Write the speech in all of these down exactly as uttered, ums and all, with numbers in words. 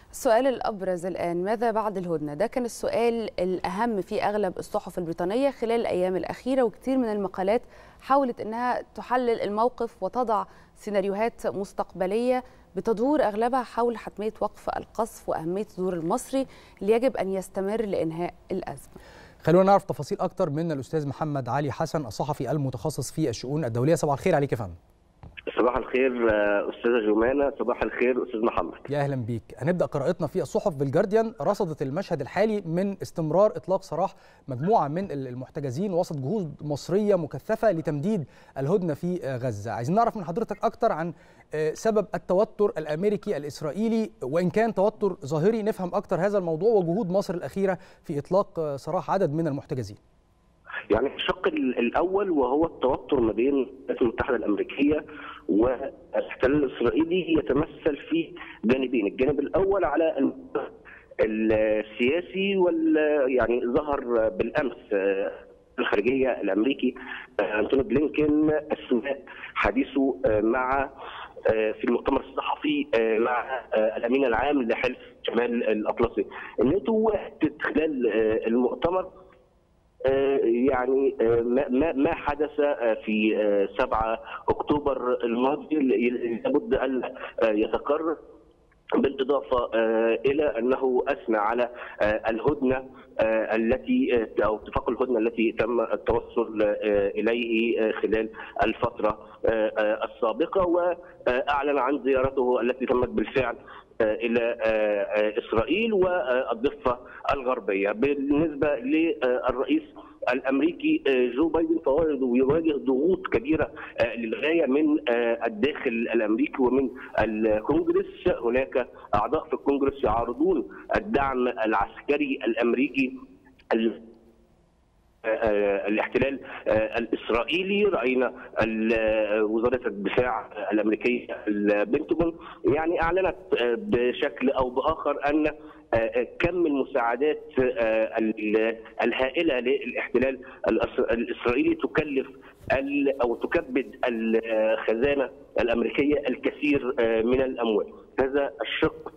السؤال الأبرز الآن، ماذا بعد الهدنة؟ ده كان السؤال الأهم في أغلب الصحف البريطانية خلال الأيام الأخيرة، وكثير من المقالات حاولت أنها تحلل الموقف وتضع سيناريوهات مستقبلية بتدور أغلبها حول حتمية وقف القصف وأهمية الدور المصري اللي يجب أن يستمر لإنهاء الأزمة. خلونا نعرف تفاصيل أكتر من الأستاذ محمد علي حسن، الصحفي المتخصص في الشؤون الدولية. صباح الخير عليك يا فندم. صباح الخير أستاذة جمانة. صباح الخير أستاذ محمد. يا أهلا بيك. هنبدأ قراءتنا في الصحف. بالجارديان رصدت المشهد الحالي من استمرار إطلاق سراح مجموعة من المحتجزين وسط جهود مصرية مكثفة لتمديد الهدنة في غزة. عايزين نعرف من حضرتك أكتر عن سبب التوتر الأمريكي الإسرائيلي، وإن كان توتر ظاهري نفهم أكتر هذا الموضوع وجهود مصر الأخيرة في إطلاق سراح عدد من المحتجزين. يعني الشق الاول وهو التوتر ما بين الولايات المتحده الامريكيه والاحتلال الاسرائيلي يتمثل في جانبين، الجانب الاول على السياسي وال يعني ظهر بالامس الخارجيه الامريكي انتوني بلينكين اثناء حديثه مع في المؤتمر الصحفي مع الامين العام لحلف شمال الاطلسي. الناتو وقت خلال المؤتمر يعني ما ما حدث في سبعة أكتوبر الماضي لابد ان يتكرر، بالاضافه الى انه اثنى على الهدنه التي او اتفاق الهدنه التي تم التوصل اليه خلال الفتره السابقه، واعلن عن زيارته التي تمت بالفعل الى اسرائيل والضفه الغربيه. بالنسبه للرئيس الامريكي جو بايدن فهو يواجه ضغوط كبيره للغايه من الداخل الامريكي ومن الكونجرس. هناك اعضاء في الكونجرس يعارضون الدعم العسكري الامريكي الاحتلال الاسرائيلي. راينا وزاره الدفاع الامريكيه البنتاغون يعني اعلنت بشكل او باخر ان كم المساعدات الهائله للاحتلال الاسرائيلي تكلف او تكبد الخزانه الامريكيه الكثير من الاموال. هذا الشق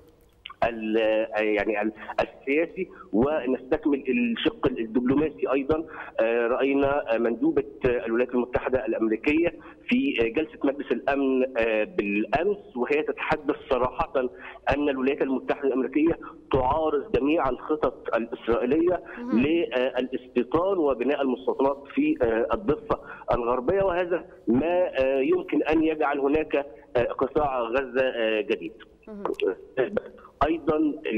يعني السياسي، ونستكمل الشق الدبلوماسي ايضا. راينا مندوبه الولايات المتحده الامريكيه في جلسه مجلس الامن بالامس وهي تتحدث صراحه ان الولايات المتحده الامريكيه تعارض جميع الخطط الاسرائيليه للاستيطان وبناء المستوطنات في الضفه الغربيه، وهذا ما يمكن ان يجعل هناك قطاع غزه جديد. ايضا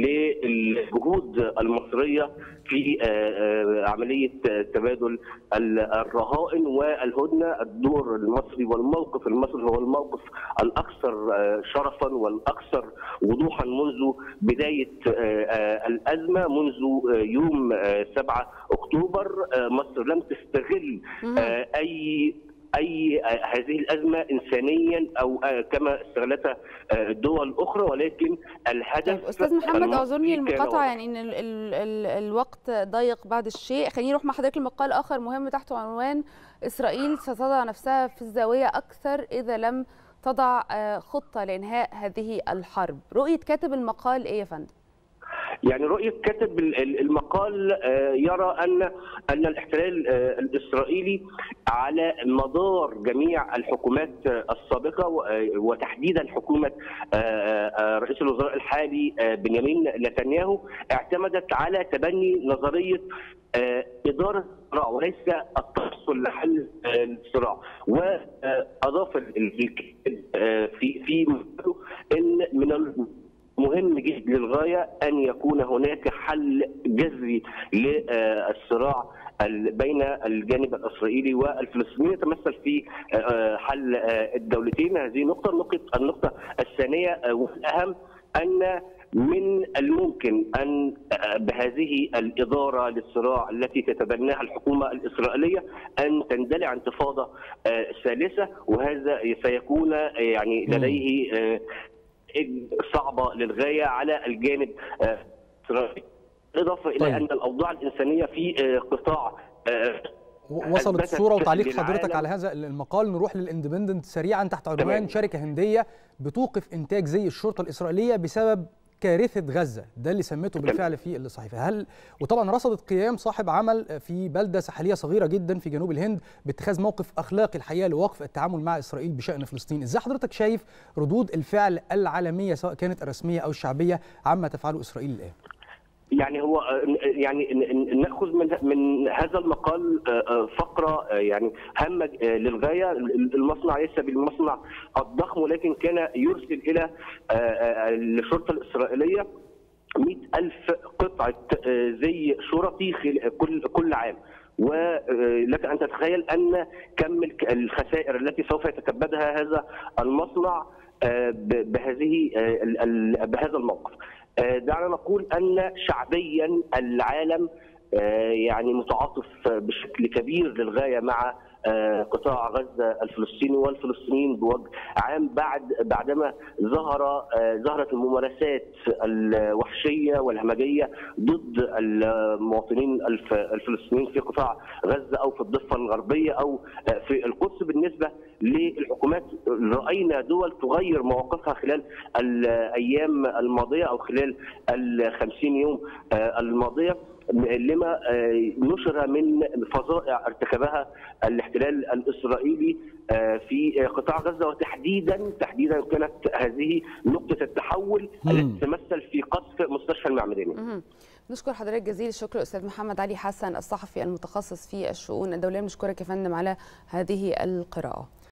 للجهود المصريه في عمليه تبادل الرهائن والهدنه، الدور المصري والموقف المصري هو الموقف الاكثر شرفا والاكثر وضوحا منذ بدايه الازمه، منذ يوم سبعة أكتوبر. مصر لم تستغل اي اي هذه الازمه انسانيا او كما استغلتها دول اخرى، ولكن الهدف. طيب استاذ محمد اعذرني المقاطعه، يعني ان ال ال ال الوقت ضيق بعض الشيء. خليني نروح مع حضرتك لمقال اخر مهم تحت عنوان اسرائيل ستضع نفسها في الزاويه اكثر اذا لم تضع خطه لانهاء هذه الحرب. رؤيه كاتب المقال ايه يا فندم؟ يعني رؤية كاتب المقال يرى أن أن الاحتلال الإسرائيلي على مدار جميع الحكومات السابقة وتحديدا حكومة رئيس الوزراء الحالي بنيامين نتنياهو اعتمدت على تبني نظرية إدارة الصراع وليس التوصل لحل الصراع. وأضاف في في إن من مهم جدا للغايه ان يكون هناك حل جذري للصراع بين الجانب الاسرائيلي والفلسطيني يتمثل في حل الدولتين. هذه نقطه. النقطه النقطه الثانيه والاهم ان من الممكن ان بهذه الاداره للصراع التي تتبناها الحكومه الاسرائيليه ان تندلع انتفاضه ثالثه، وهذا سيكون يعني لديه صعبة للغاية على الجانب الإسرائيلي، إضافة إلى طيب. أن الأوضاع الإنسانية في قطاع وصلت الصورة وتعليق حضرتك على هذا المقال. نروح للاندبندنت سريعا تحت عنوان شركة هندية بتوقف إنتاج زي الشرطة الإسرائيلية بسبب كارثه غزه، ده اللي سميته بالفعل في الصحيفه. هل وطبعا رصدت قيام صاحب عمل في بلده ساحليه صغيره جدا في جنوب الهند باتخاذ موقف اخلاقي الحقيقه لوقف التعامل مع اسرائيل بشان فلسطين. ازاي حضرتك شايف ردود الفعل العالميه سواء كانت الرسميه او الشعبيه عما تفعله اسرائيل الان؟ يعني هو يعني ناخذ من من هذا المقال فقره يعني هامه للغايه. المصنع ليس بالمصنع الضخم، ولكن كان يرسل الى الشرطه الاسرائيليه مئة ألف قطعه زي شرطي كل كل عام. ولك ان تتخيل ان كم الخسائر التي سوف يتكبدها هذا المصنع بهذه بهذا الموقف. دعنا نقول ان شعبيا العالم يعني متعاطف بشكل كبير للغايه مع قطاع غزه الفلسطيني والفلسطينيين بوجه عام بعد بعدما ظهر ظهرت الممارسات الوحشيه والهمجيه ضد المواطنين الفلسطينيين في قطاع غزه او في الضفه الغربيه او في القدس. بالنسبه للحكومات راينا دول تغير مواقفها خلال الايام الماضيه او خلال الخمسين يوم الماضيه لما نشر من فظائع ارتكبها الاحتلال الاسرائيلي في قطاع غزه، وتحديدا تحديدا كانت هذه نقطه التحول التي تمثل في قصف مستشفى المعمداني. نشكر حضرتك جزيل الشكر استاذ محمد علي حسن الصحفي المتخصص في الشؤون الدوليه. نشكرك يا فندم على هذه القراءه.